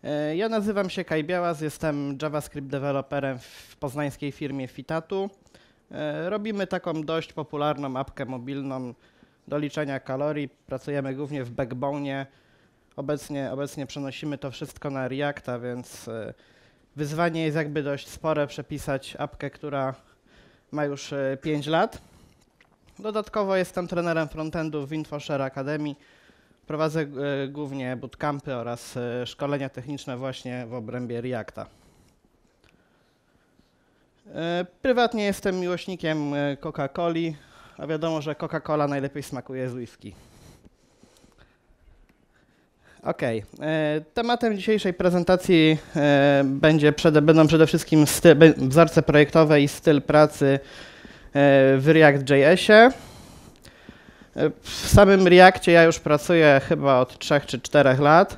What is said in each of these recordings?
Ja nazywam się Kaj Białas, jestem JavaScript deweloperem w poznańskiej firmie Fitatu. Robimy taką dość popularną apkę mobilną do liczenia kalorii. Pracujemy głównie w Backbone'ie. Obecnie przenosimy to wszystko na Reacta, więc wyzwanie jest jakby dość spore przepisać apkę, która ma już 5 lat. Dodatkowo jestem trenerem frontendu w InfoShare Academy. Prowadzę głównie bootcampy oraz szkolenia techniczne właśnie w obrębie Reacta. Prywatnie jestem miłośnikiem Coca-Coli, a wiadomo, że Coca-Cola najlepiej smakuje z whisky. Tematem dzisiejszej prezentacji będą przede wszystkim wzorce projektowe i styl pracy w React.jsie. W samym Reactie ja już pracuję chyba od 3 czy 4 lat.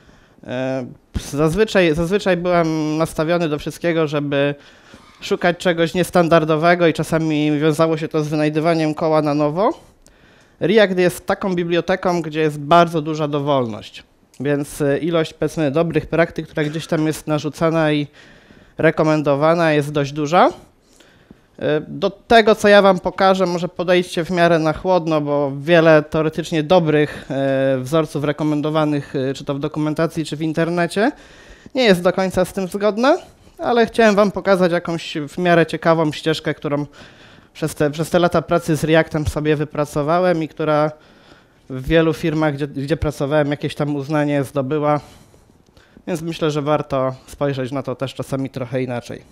Zazwyczaj byłem nastawiony do wszystkiego, żeby szukać czegoś niestandardowego i czasami wiązało się to z wynajdywaniem koła na nowo. React jest taką biblioteką, gdzie jest bardzo duża dowolność, więc ilość, powiedzmy, dobrych praktyk, która gdzieś tam jest narzucana i rekomendowana, jest dość duża. Do tego, co ja wam pokażę, może podejdźcie w miarę na chłodno, bo wiele teoretycznie dobrych wzorców rekomendowanych, czy to w dokumentacji, czy w internecie, nie jest do końca z tym zgodne, ale chciałem wam pokazać jakąś w miarę ciekawą ścieżkę, którą przez te lata pracy z Reactem sobie wypracowałem i która w wielu firmach, gdzie pracowałem, jakieś tam uznanie zdobyła, więc myślę, że warto spojrzeć na to też czasami trochę inaczej.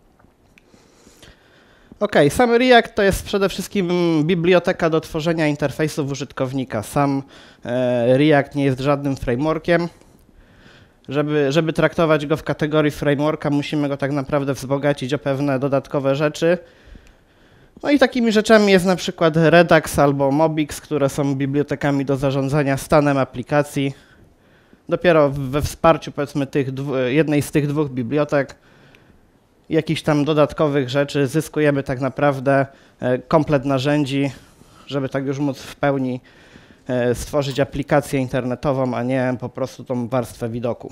Sam React to jest przede wszystkim biblioteka do tworzenia interfejsów użytkownika. Sam React nie jest żadnym frameworkiem. Żeby traktować go w kategorii frameworka, musimy go tak naprawdę wzbogacić o pewne dodatkowe rzeczy. No i takimi rzeczami jest na przykład Redux albo Mobix, które są bibliotekami do zarządzania stanem aplikacji. Dopiero we wsparciu, powiedzmy, jednej z tych dwóch bibliotek, jakichś tam dodatkowych rzeczy, zyskujemy tak naprawdę komplet narzędzi, żeby tak już móc w pełni stworzyć aplikację internetową, a nie po prostu tą warstwę widoku.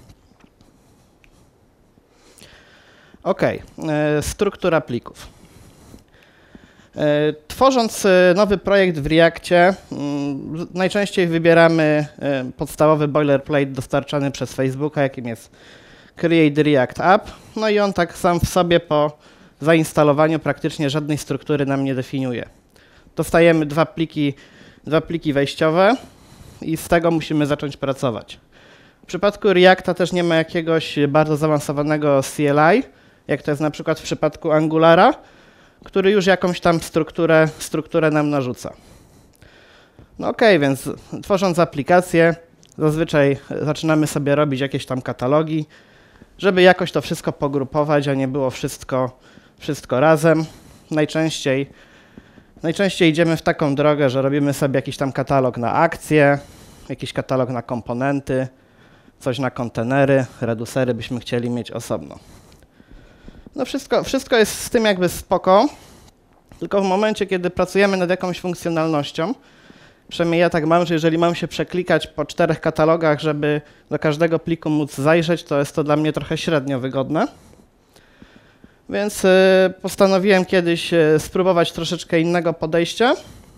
Struktura plików. Tworząc nowy projekt w Reactie, najczęściej wybieramy podstawowy boilerplate dostarczany przez Facebooka, jakim jest Create React App. No i on tak sam w sobie po zainstalowaniu praktycznie żadnej struktury nam nie definiuje. Dostajemy dwa pliki wejściowe i z tego musimy zacząć pracować. W przypadku Reacta też nie ma jakiegoś bardzo zaawansowanego CLI, jak to jest na przykład w przypadku Angulara, który już jakąś tam strukturę nam narzuca. Więc tworząc aplikację, zazwyczaj zaczynamy sobie robić jakieś tam katalogi, żeby jakoś to wszystko pogrupować, a nie było wszystko razem. Najczęściej idziemy w taką drogę, że robimy sobie jakiś tam katalog na akcje, jakiś katalog na komponenty, coś na kontenery, reducery byśmy chcieli mieć osobno. No wszystko jest z tym jakby spoko, tylko w momencie, kiedy pracujemy nad jakąś funkcjonalnością, przynajmniej ja tak mam, że jeżeli mam się przeklikać po 4 katalogach, żeby do każdego pliku móc zajrzeć, to jest to dla mnie trochę średnio wygodne. Więc postanowiłem kiedyś spróbować troszeczkę innego podejścia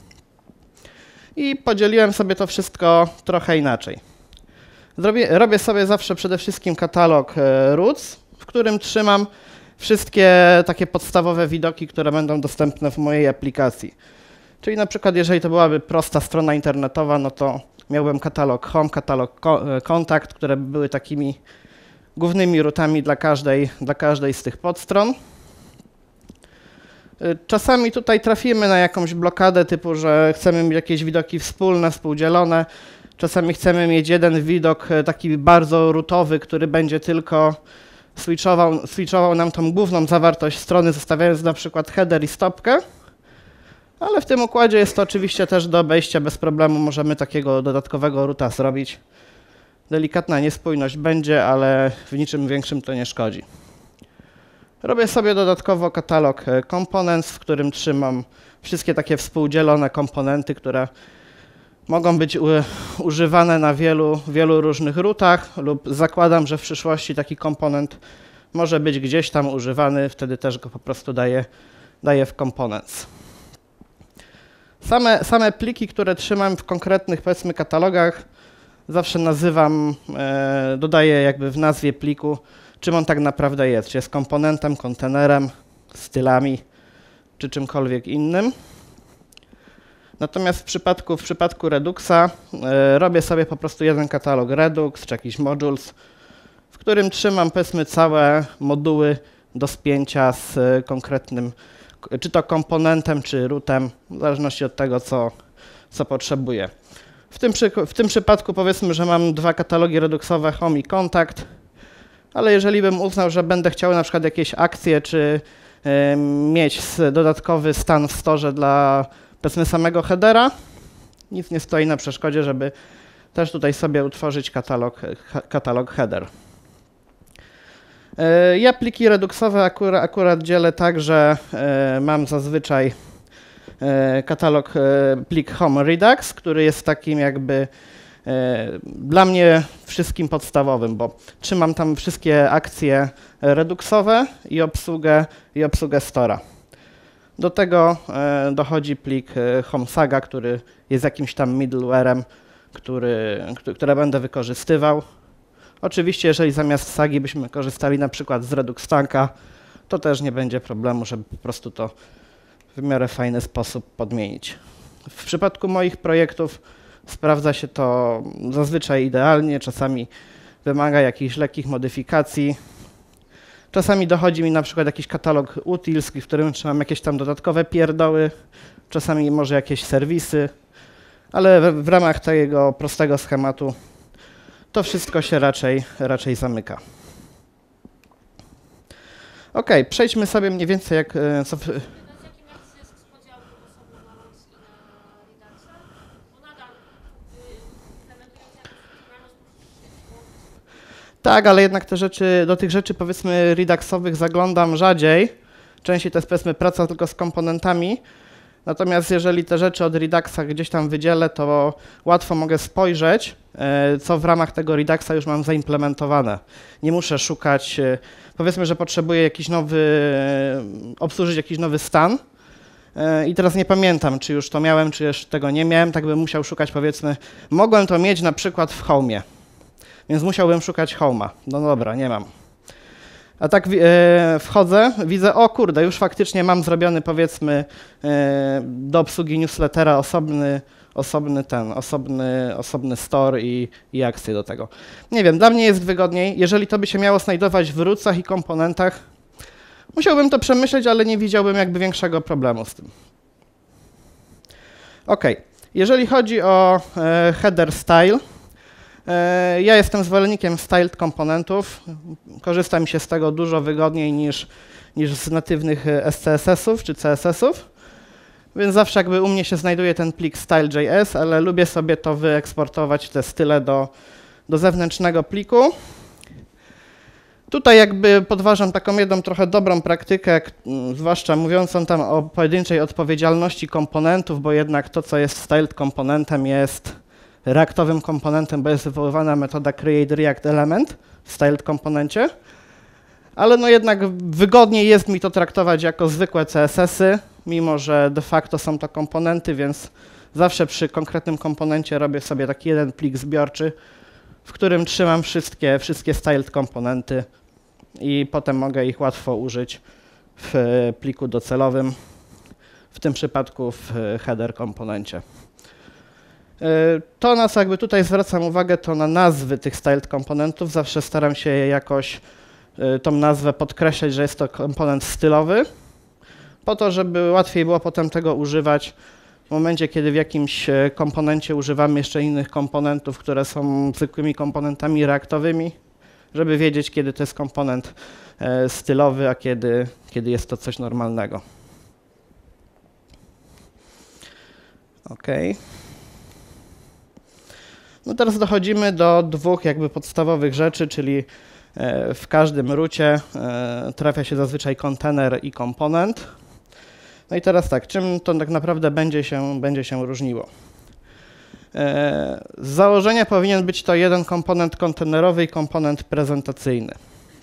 i podzieliłem sobie to wszystko trochę inaczej. Robię sobie zawsze przede wszystkim katalog roots, w którym trzymam wszystkie takie podstawowe widoki, które będą dostępne w mojej aplikacji. Czyli na przykład, jeżeli to byłaby prosta strona internetowa, no to miałbym katalog home, katalog kontakt, które były takimi głównymi rootami dla każdej z tych podstron. Czasami tutaj trafimy na jakąś blokadę typu, że chcemy mieć jakieś widoki wspólne, współdzielone. Czasami chcemy mieć jeden widok taki bardzo rootowy, który będzie tylko switchował nam tą główną zawartość strony, zostawiając na przykład header i stopkę. Ale w tym układzie jest to oczywiście też do obejścia bez problemu. Możemy takiego dodatkowego roota zrobić. Delikatna niespójność będzie, ale w niczym większym to nie szkodzi. Robię sobie dodatkowo katalog components, w którym trzymam wszystkie takie współdzielone komponenty, które Mogą być używane na wielu różnych rootach lub zakładam, że w przyszłości taki komponent może być gdzieś tam używany, wtedy też go po prostu daję w components. Same pliki, które trzymam w konkretnych, powiedzmy, katalogach, zawsze nazywam, dodaję jakby w nazwie pliku, czym on tak naprawdę jest. Czy jest komponentem, kontenerem, stylami, czy czymkolwiek innym. Natomiast w przypadku Reduxa robię sobie po prostu jeden katalog Redux, czy jakiś modules, w którym trzymam, powiedzmy, całe moduły do spięcia z konkretnym, czy to komponentem, czy rootem, w zależności od tego, co potrzebuję. W tym przypadku powiedzmy, że mam dwa katalogi Reduxowe, Home i Contact, ale jeżeli bym uznał, że będę chciał na przykład jakieś akcje, czy mieć dodatkowy stan w storze dla, powiedzmy, samego headera, nic nie stoi na przeszkodzie, żeby też tutaj sobie utworzyć katalog header. Ja pliki Reduxowe akurat dzielę tak, że mam zazwyczaj katalog plik Home Redux, który jest takim jakby dla mnie wszystkim podstawowym, bo trzymam tam wszystkie akcje Reduxowe i obsługę Store'a. Do tego dochodzi plik Home Saga, który jest jakimś tam middleware'em, które będę wykorzystywał. Oczywiście, jeżeli zamiast Sagi byśmy korzystali na przykład z Redux Tanka, to też nie będzie problemu, żeby po prostu to w miarę fajny sposób podmienić. W przypadku moich projektów sprawdza się to zazwyczaj idealnie, czasami wymaga jakichś lekkich modyfikacji. Czasami dochodzi mi na przykład jakiś katalog utils, w którym trzymam jakieś tam dodatkowe pierdoły, czasami może jakieś serwisy, ale w ramach tego prostego schematu to wszystko się raczej zamyka. OK, przejdźmy sobie mniej więcej jak... Tak, ale jednak do tych rzeczy, powiedzmy, Reduxowych zaglądam rzadziej. Częściej to jest, powiedzmy, praca tylko z komponentami. Natomiast jeżeli te rzeczy od Reduxa gdzieś tam wydzielę, to łatwo mogę spojrzeć, co w ramach tego Reduxa już mam zaimplementowane. Nie muszę szukać, powiedzmy, że potrzebuję obsłużyć jakiś nowy stan i teraz nie pamiętam, czy już to miałem, czy jeszcze tego nie miałem, tak bym musiał szukać, powiedzmy, mogłem to mieć na przykład w Home'ie, więc musiałbym szukać Home'a. No dobra, nie mam. A tak wchodzę, widzę, o kurde, już faktycznie mam zrobiony, powiedzmy, do obsługi newslettera osobny store i akcje do tego. Nie wiem, dla mnie jest wygodniej. Jeżeli to by się miało znajdować w rootach i komponentach, musiałbym to przemyśleć, ale nie widziałbym jakby większego problemu z tym. OK, jeżeli chodzi o header style, ja jestem zwolennikiem styled komponentów. Korzysta mi się z tego dużo wygodniej niż z natywnych SCSS-ów czy CSS-ów. Więc zawsze jakby u mnie się znajduje ten plik style.js, ale lubię sobie to wyeksportować, te style do zewnętrznego pliku. Tutaj jakby podważam taką jedną trochę dobrą praktykę, zwłaszcza mówiącą tam o pojedynczej odpowiedzialności komponentów, bo jednak to, co jest styled komponentem, jest reaktowym komponentem, bo jest wywoływana metoda createReactElement w styled komponencie. Ale no jednak wygodniej jest mi to traktować jako zwykłe CSS-y, mimo że de facto są to komponenty, więc zawsze przy konkretnym komponencie robię sobie taki jeden plik zbiorczy, w którym trzymam wszystkie styled komponenty i potem mogę ich łatwo użyć w pliku docelowym, w tym przypadku w header komponencie. To, na co jakby tutaj zwracam uwagę, to na nazwy tych styled komponentów. Zawsze staram się jakoś tą nazwę podkreślać, że jest to komponent stylowy, po to, żeby łatwiej było potem tego używać w momencie, kiedy w jakimś komponencie używamy jeszcze innych komponentów, które są zwykłymi komponentami reaktowymi, żeby wiedzieć, kiedy to jest komponent stylowy, a kiedy jest to coś normalnego. OK. No teraz dochodzimy do dwóch jakby podstawowych rzeczy, czyli w każdym roocie trafia się zazwyczaj kontener i komponent. No i teraz tak, czym to tak naprawdę będzie się różniło? Z założenia powinien być to jeden komponent kontenerowy i komponent prezentacyjny.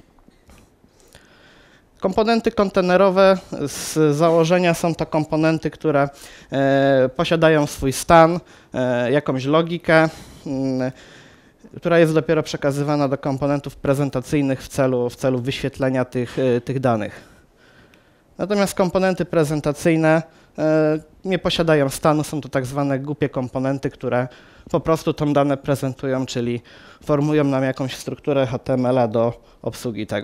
Komponenty kontenerowe z założenia są to komponenty, które posiadają swój stan, jakąś logikę, która jest dopiero przekazywana do komponentów prezentacyjnych w celu wyświetlenia tych danych. Natomiast komponenty prezentacyjne nie posiadają stanu, są to tak zwane głupie komponenty, które po prostu tą dane prezentują, czyli formują nam jakąś strukturę HTML-a do obsługi tego.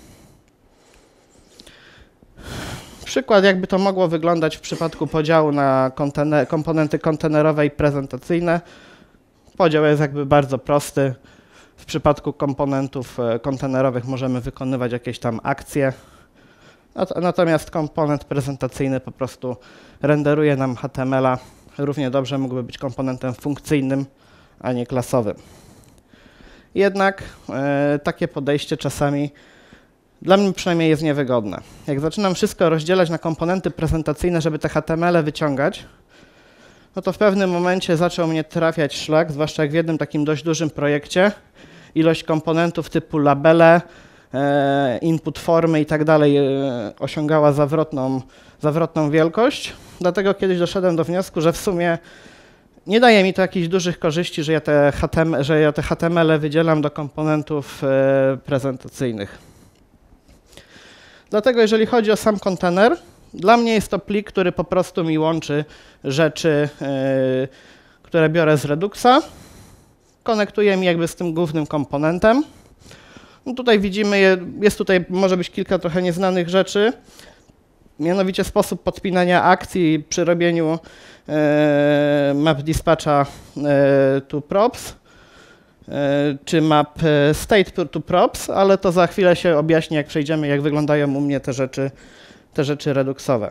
Przykład, jakby to mogło wyglądać w przypadku podziału na komponenty kontenerowe i prezentacyjne. Podział jest jakby bardzo prosty. W przypadku komponentów kontenerowych możemy wykonywać jakieś tam akcje, natomiast komponent prezentacyjny po prostu renderuje nam HTML-a. Równie dobrze mógłby być komponentem funkcyjnym, a nie klasowym. Jednak takie podejście czasami dla mnie przynajmniej jest niewygodne. Jak zaczynam wszystko rozdzielać na komponenty prezentacyjne, żeby te HTML-e wyciągać, no to w pewnym momencie zaczął mnie trafiać szlak, zwłaszcza jak w jednym takim dość dużym projekcie, ilość komponentów typu labele, input formy i tak dalej osiągała zawrotną wielkość. Dlatego kiedyś doszedłem do wniosku, że w sumie nie daje mi to jakichś dużych korzyści, że ja te HTML-e wydzielam do komponentów prezentacyjnych. Dlatego jeżeli chodzi o sam kontener, dla mnie jest to plik, który po prostu mi łączy rzeczy, które biorę z Reduxa, konektuje mi jakby z tym głównym komponentem. No tutaj widzimy, może być kilka trochę nieznanych rzeczy, mianowicie sposób podpinania akcji przy robieniu map dispatcha to props, czy map state to props, ale to za chwilę się objaśni, jak przejdziemy, jak wyglądają u mnie te rzeczy reduxowe.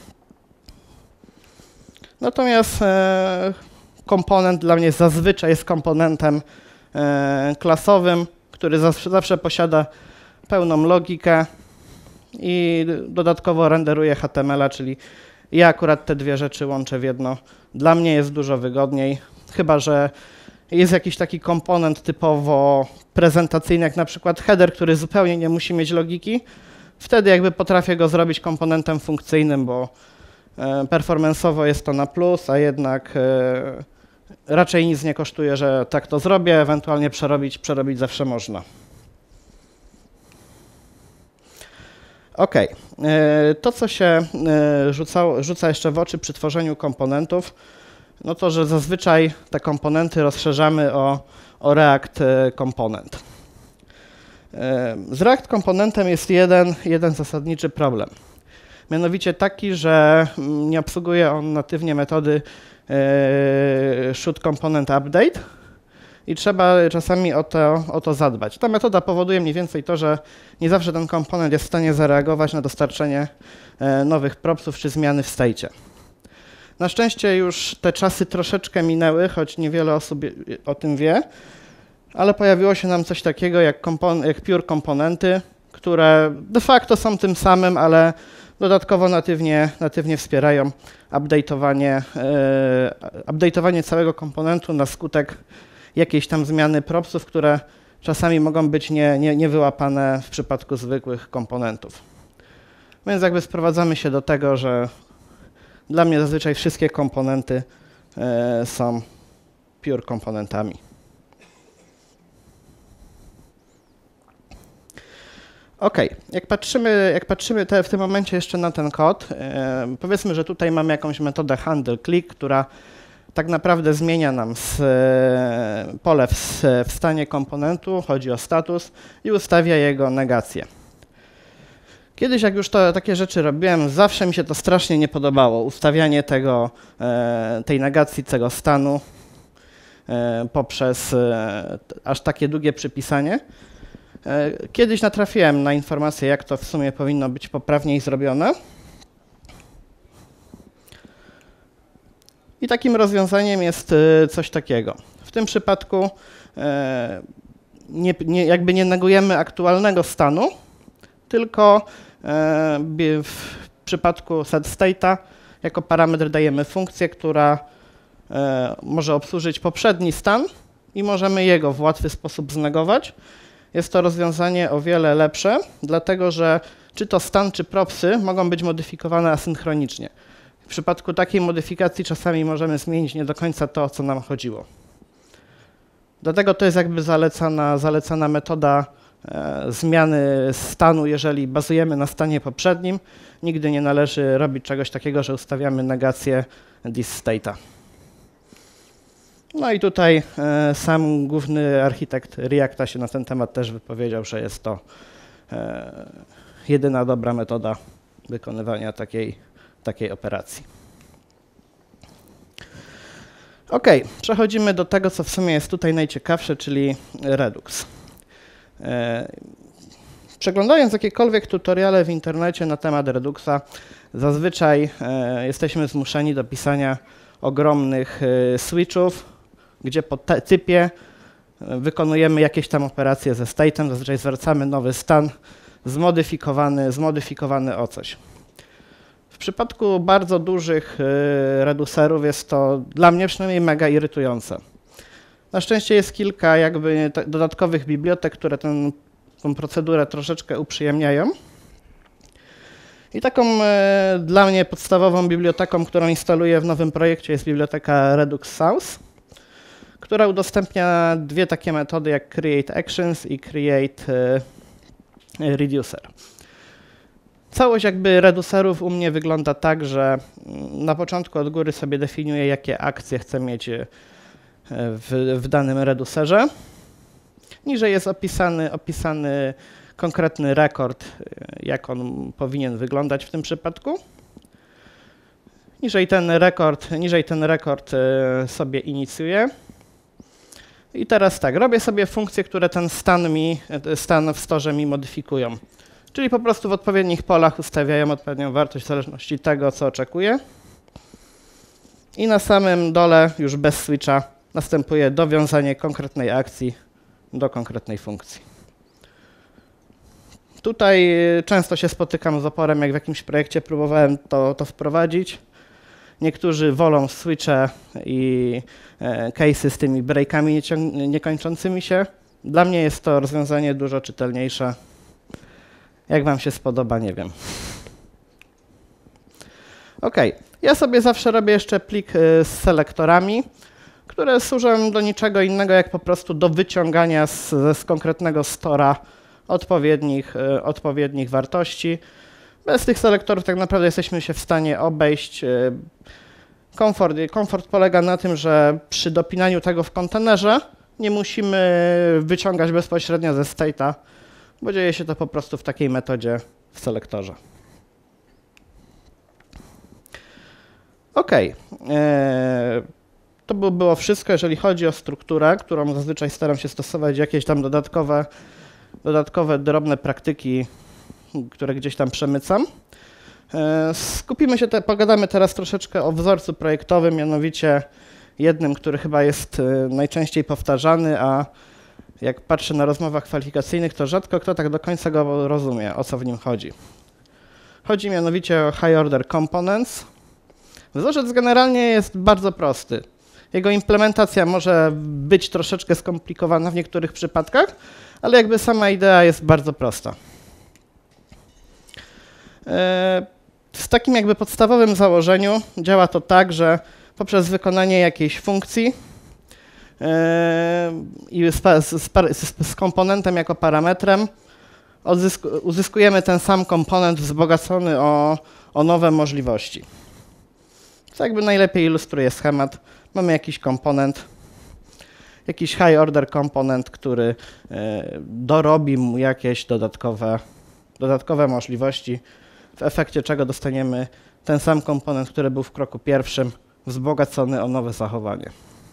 Natomiast komponent dla mnie zazwyczaj jest komponentem klasowym, który zawsze posiada pełną logikę i dodatkowo renderuje HTML-a, czyli ja akurat te dwie rzeczy łączę w jedno. Dla mnie jest dużo wygodniej, chyba że jest jakiś taki komponent typowo prezentacyjny, jak na przykład header, który zupełnie nie musi mieć logiki. Wtedy jakby potrafię go zrobić komponentem funkcyjnym, bo performance'owo jest to na plus, a jednak raczej nic nie kosztuje, że tak to zrobię, ewentualnie przerobić zawsze można. OK. To, co się rzuca jeszcze w oczy przy tworzeniu komponentów, no to, że zazwyczaj te komponenty rozszerzamy o React Component. Z React Componentem jest jeden zasadniczy problem. Mianowicie taki, że nie obsługuje on natywnie metody should component update i trzeba czasami o to zadbać. Ta metoda powoduje mniej więcej to, że nie zawsze ten komponent jest w stanie zareagować na dostarczenie nowych propsów czy zmiany w state'cie. Na szczęście już te czasy troszeczkę minęły, choć niewiele osób o tym wie, ale pojawiło się nam coś takiego jak pure komponenty, które de facto są tym samym, ale dodatkowo natywnie wspierają update'owanie całego komponentu na skutek jakiejś tam zmiany propsów, które czasami mogą być niewyłapane w przypadku zwykłych komponentów. Więc jakby sprowadzamy się do tego, że dla mnie zazwyczaj wszystkie komponenty są pure komponentami. OK, jak patrzymy w tym momencie jeszcze na ten kod, powiedzmy, że tutaj mamy jakąś metodę handleClick, która tak naprawdę zmienia nam pole w stanie komponentu, chodzi o status i ustawia jego negację. Kiedyś, jak już takie rzeczy robiłem, zawsze mi się to strasznie nie podobało, ustawianie tej negacji, tego stanu poprzez aż takie długie przypisanie. Kiedyś natrafiłem na informację, jak to w sumie powinno być poprawniej zrobione. I takim rozwiązaniem jest coś takiego. W tym przypadku jakby nie negujemy aktualnego stanu, tylko w przypadku setState'a jako parametr dajemy funkcję, która może obsłużyć poprzedni stan i możemy jego w łatwy sposób znegować. Jest to rozwiązanie o wiele lepsze, dlatego że czy to stan, czy propsy mogą być modyfikowane asynchronicznie. W przypadku takiej modyfikacji czasami możemy zmienić nie do końca to, o co nam chodziło. Dlatego to jest jakby zalecana metoda zmiany stanu, jeżeli bazujemy na stanie poprzednim. Nigdy nie należy robić czegoś takiego, że ustawiamy negację this state'a. No i tutaj sam główny architekt Reacta się na ten temat też wypowiedział, że jest to jedyna dobra metoda wykonywania takiej operacji. OK, przechodzimy do tego, co w sumie jest tutaj najciekawsze, czyli Redux. Przeglądając jakiekolwiek tutoriale w internecie na temat Reduxa, zazwyczaj jesteśmy zmuszeni do pisania ogromnych switchów, gdzie po typie wykonujemy jakieś tam operacje ze state'em, zazwyczaj zwracamy nowy stan zmodyfikowany o coś. W przypadku bardzo dużych reducerów jest to dla mnie przynajmniej mega irytujące. Na szczęście jest kilka jakby dodatkowych bibliotek, które tę procedurę troszeczkę uprzyjemniają. I taką dla mnie podstawową biblioteką, którą instaluję w nowym projekcie, jest biblioteka Redux Source, która udostępnia dwie takie metody jak create actions i create reducer. Całość jakby reducerów u mnie wygląda tak, że na początku od góry sobie definiuję, jakie akcje chcę mieć w danym reducerze. Niżej jest opisany konkretny rekord, jak on powinien wyglądać w tym przypadku. Niżej ten rekord sobie inicjuję. I teraz tak, robię sobie funkcje, które ten stan w storze mi modyfikują. Czyli po prostu w odpowiednich polach ustawiają odpowiednią wartość w zależności od tego, co oczekuję. I na samym dole, już bez switcha, następuje dowiązanie konkretnej akcji do konkretnej funkcji. Tutaj często się spotykam z oporem, jak w jakimś projekcie próbowałem to wprowadzić. Niektórzy wolą switche i case'y z tymi breakami niekończącymi się. Dla mnie jest to rozwiązanie dużo czytelniejsze. Jak wam się spodoba, nie wiem. OK, ja sobie zawsze robię jeszcze plik z selektorami, które służą do niczego innego, jak po prostu do wyciągania z konkretnego stora odpowiednich wartości. Bez tych selektorów tak naprawdę jesteśmy się w stanie obejść. Komfort polega na tym, że przy dopinaniu tego w kontenerze nie musimy wyciągać bezpośrednio ze state'a, bo dzieje się to po prostu w takiej metodzie w selektorze. OK. To by było wszystko, jeżeli chodzi o strukturę, którą zazwyczaj staram się stosować, jakieś tam dodatkowe drobne praktyki, które gdzieś tam przemycam. Pogadamy teraz troszeczkę o wzorcu projektowym, mianowicie jednym, który chyba jest najczęściej powtarzany, a jak patrzę na rozmowach kwalifikacyjnych, to rzadko kto tak do końca go rozumie, o co w nim chodzi. Chodzi mianowicie o High Order Components. Wzorzec generalnie jest bardzo prosty. Jego implementacja może być troszeczkę skomplikowana w niektórych przypadkach, ale jakby sama idea jest bardzo prosta. W takim jakby podstawowym założeniu działa to tak, że poprzez wykonanie jakiejś funkcji i z komponentem jako parametrem uzyskujemy ten sam komponent wzbogacony o nowe możliwości. Co jakby najlepiej ilustruje schemat. Mamy jakiś komponent, jakiś high order komponent, który dorobi mu jakieś dodatkowe możliwości, w efekcie czego dostaniemy ten sam komponent, który był w kroku pierwszym, wzbogacony o nowe zachowanie.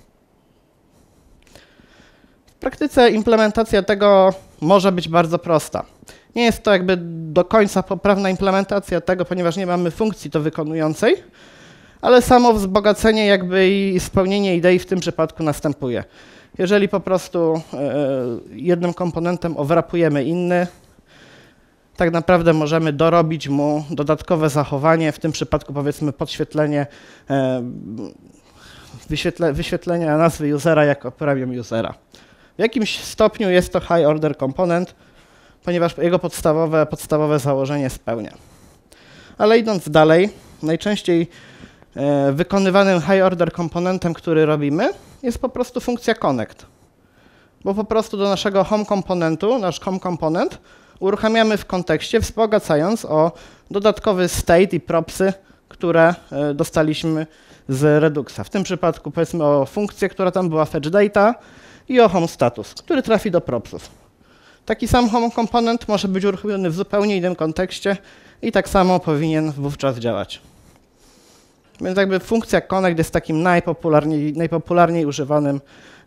W praktyce implementacja tego może być bardzo prosta. Nie jest to jakby do końca poprawna implementacja tego, ponieważ nie mamy funkcji to wykonującej, ale samo wzbogacenie jakby i spełnienie idei w tym przypadku następuje. Jeżeli po prostu jednym komponentem owrapujemy inny, tak naprawdę możemy dorobić mu dodatkowe zachowanie, w tym przypadku powiedzmy podświetlenie wyświetlenia nazwy usera jako premium usera. W jakimś stopniu jest to high order component, ponieważ jego podstawowe założenie spełnia. Ale idąc dalej, najczęściej wykonywanym high order komponentem, który robimy, jest po prostu funkcja connect. Bo po prostu do naszego home komponentu, nasz home komponent, uruchamiamy w kontekście, wzbogacając o dodatkowy state i propsy, które dostaliśmy z Reduxa. W tym przypadku powiedzmy o funkcję, która tam była fetch data i o home status, który trafi do propsów. Taki sam home komponent może być uruchomiony w zupełnie innym kontekście i tak samo powinien wówczas działać. Więc jakby funkcja connect jest takim najpopularniej używanym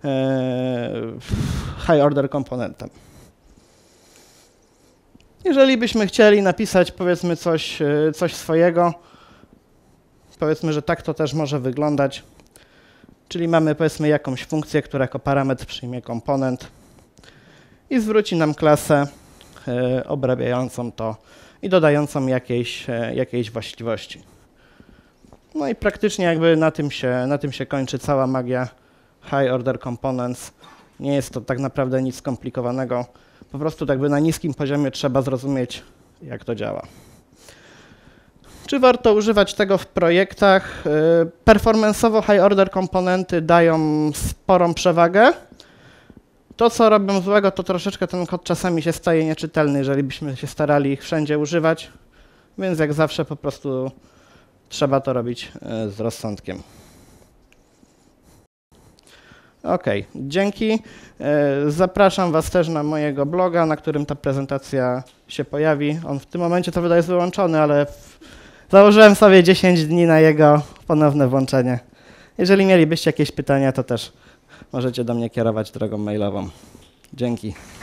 high order komponentem. Jeżeli byśmy chcieli napisać powiedzmy coś swojego, powiedzmy, że tak to też może wyglądać, czyli mamy powiedzmy jakąś funkcję, która jako parametr przyjmie komponent i zwróci nam klasę obrabiającą to i dodającą jakiejś właściwości. No i praktycznie jakby na tym się kończy cała magia high order components. Nie jest to tak naprawdę nic skomplikowanego. Po prostu jakby na niskim poziomie trzeba zrozumieć, jak to działa. Czy warto używać tego w projektach? Performance'owo high order komponenty dają sporą przewagę. To, co robią złego, to troszeczkę ten kod czasami się staje nieczytelny, jeżeli byśmy się starali ich wszędzie używać, więc jak zawsze po prostu trzeba to robić z rozsądkiem. OK, dzięki. Zapraszam Was też na mojego bloga, na którym ta prezentacja się pojawi. On w tym momencie to wydaje jest wyłączony, ale założyłem sobie 10 dni na jego ponowne włączenie. Jeżeli mielibyście jakieś pytania, to też możecie do mnie kierować drogą mailową. Dzięki.